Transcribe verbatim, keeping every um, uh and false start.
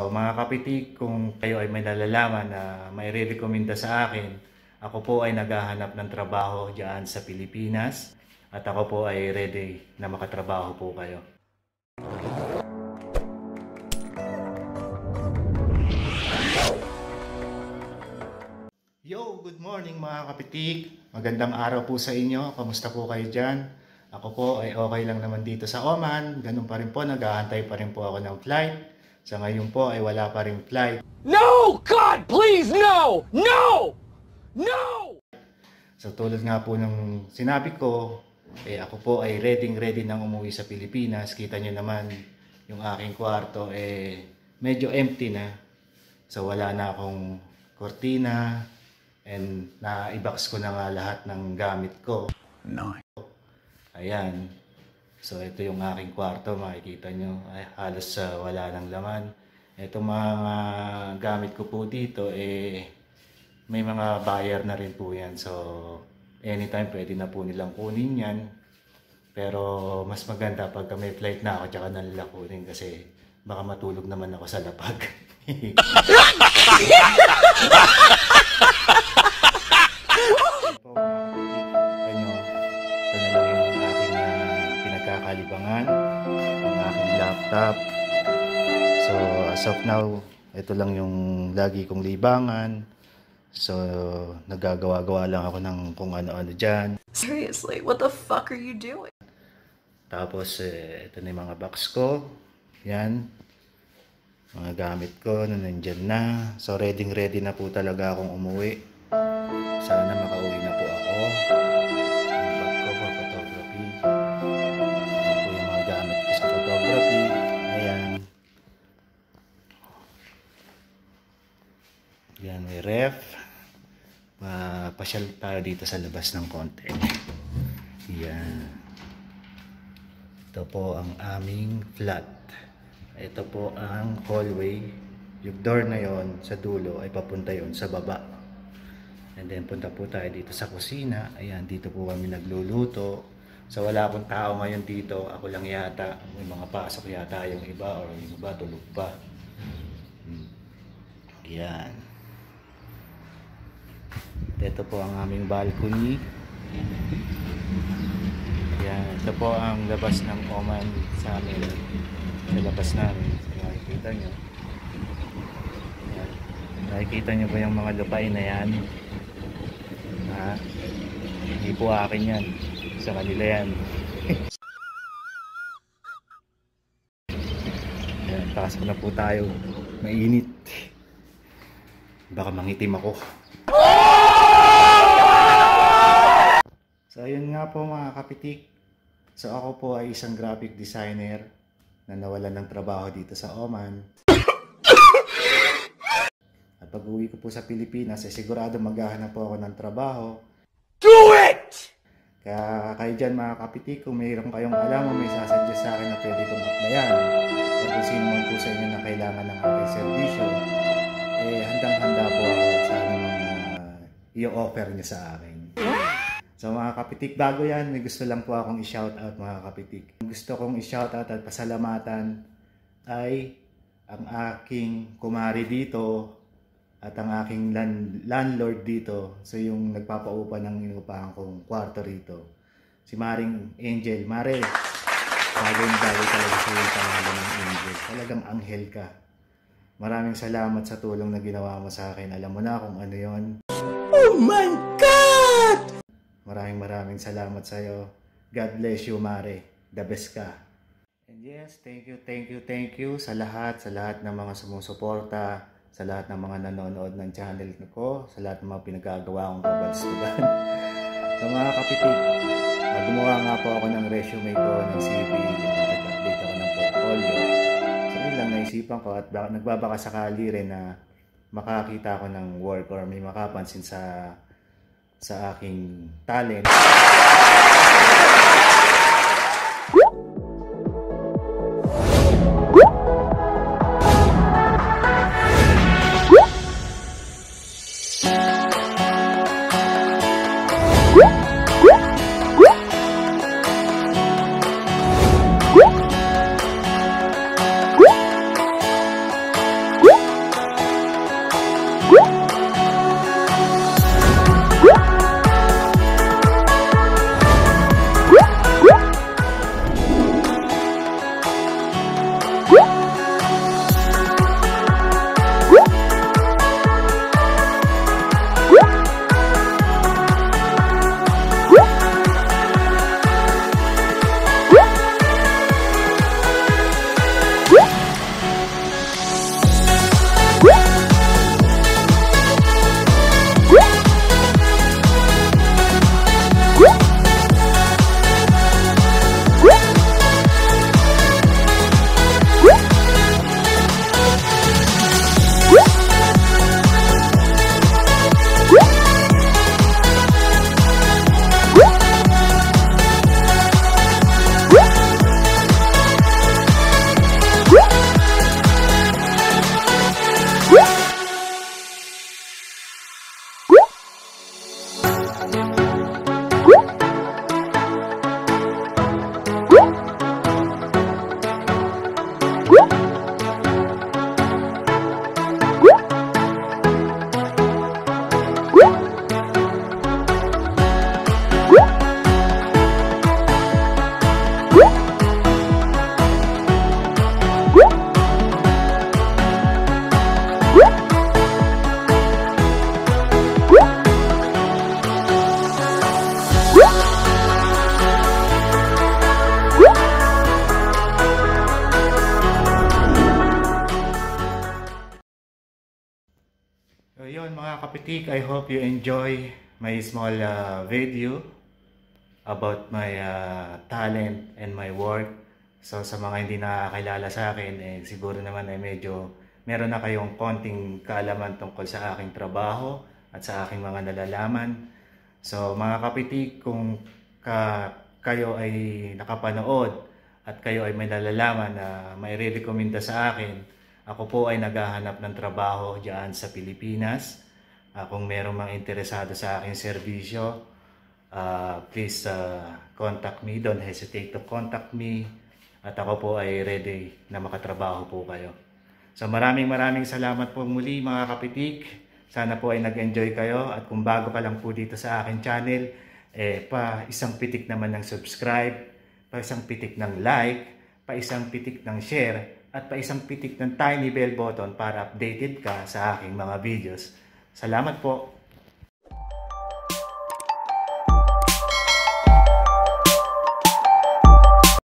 So, mga kapitik, kung kayo ay may nalalaman na may re-recommenda sa akin, ako po ay naghahanap ng trabaho dyan sa Pilipinas at ako po ay ready na makatrabaho po kayo. Yo, good morning mga kapitik. Magandang araw po sa inyo. Kamusta po kayo dyan? Ako po ay okay lang naman dito sa Oman. Ganun pa rin po, nag-aantay pa rin po ako ng flight. Sa ngayon po ay wala pa rin flight. No! God, please, no! No! No! So tulad nga po ng sinabi ko, eh ako po ay ready ready nang umuwi sa Pilipinas. Kita nyo naman yung aking kwarto eh medyo empty na. So wala na akong kortina and na-i-box ko na nga lahat ng gamit ko. No. Ayan. So ito yung aking kwarto, makikita nyo. Ay, halos uh, wala nang laman. Itong mga gamit ko po dito eh may mga buyer na rin po yan. So anytime pwede na po nilang kunin yan. Pero mas maganda pag may flight na ako tsaka nalala kunin kasi baka matulog naman ako sa lapag. Kalibangan, ang aking laptop. So as of now, ito lang yung lagi kong libangan. So nagagawa-gawa lang ako ng kung ano-ano dyan. Seriously, what the fuck are you doing? Tapos eh, ito na yung mga box ko. Yan. Mga gamit ko na nandyan na. So ready ready na po talaga akong umuwi. Sana makauwi na po ako. Yan, may ref. Uh, pasyal tayo dito sa labas ng konti. Yan. Ito po ang aming flat. Ito po ang hallway. Yung door na yon sa dulo ay papunta yon sa baba. And then punta po tayo dito sa kusina. Ayan, dito po kami nagluluto. So wala akong tao ngayon dito. Ako lang yata. May mga pasok yata yung iba or yung iba tulog pa. Hmm. Yan. Ito po ang aming balcony. Yan, ito po ang labas ng Oman sa amin. Sa labas namin. So, nakikita nyo. Yan. Nakikita nyo ba yung mga lupain na yan? Ha? Hindi po akin yan. Sa kanila yan. Yan, pasok na po tayo. Mainit. Baka mangitim ako. So ayun nga po mga kapitik. So ako po ay isang graphic designer na nawalan ng trabaho dito sa Oman. At pag uwi ko po sa Pilipinas, eh, sigurado maghahanap po ako ng trabaho. Do it! Kaya kayo dyan mga kapitik, kung mayroon kayong alam o may sasuggest sa akin na pwede kong applyan o kung sino man po sa inyo na kailangan ng aking servisyo, eh handang-handa po ako sa anumang uh, i-offer niyo sa akin. So mga kapitik, bago yan, may gusto lang po akong i-shoutout mga kapitik. Gusto kong i-shoutout at pasalamatan ay ang aking kumari dito at ang aking land landlord dito. So yung nagpapaupa ng inupahan kong kwarto rito. Si Maring Angel. Mare, bagay bagay talaga sa yung pangalan ng Angel. Talagang anghel ka. Maraming salamat sa tulong na ginawa mo sa akin. Alam mo na kung ano yon. Oh my God! Maraming maraming salamat sa iyo. God bless you, Mare. The best ka. And yes, thank you, thank you, thank you sa lahat, sa lahat ng mga sumusuporta, sa lahat ng mga nanonood ng channel ko, sa lahat ng mga pinagagawa kong kabalstugan. So mga kapitik, uh, gumawa nga po ako ng resume ko, ng C V, nag-update ako ng portfolio. So yun lang naisipan ko at nagbabaka sakali rin na makakita ako ng work or may makapansin sa sa aking talent. So yun mga kapitik, I hope you enjoy my small uh, video about my uh, talent and my work. So sa mga hindi nakakilala sa akin, eh, siguro naman ay medyo meron na kayong konting kaalaman tungkol sa aking trabaho at sa aking mga nalalaman. So mga kapitik, kung ka, kayo ay nakapanood at kayo ay may nalalaman na may re-recommenda sa akin, ako po ay naghahanap ng trabaho diyan sa Pilipinas. Uh, kung merong mga interesado sa aking serbisyo, uh, please uh, contact me. Don't hesitate to contact me. At ako po ay ready na makatrabaho po kayo. So maraming maraming salamat po muli mga kapitik. Sana po ay nag-enjoy kayo. At kung bago ka lang po dito sa aking channel, eh, pa isang pitik naman ng subscribe, pa isang pitik ng like, pa isang pitik ng share, at pa isang pitik ng tiny bell button para updated ka sa aking mga videos. Salamat po!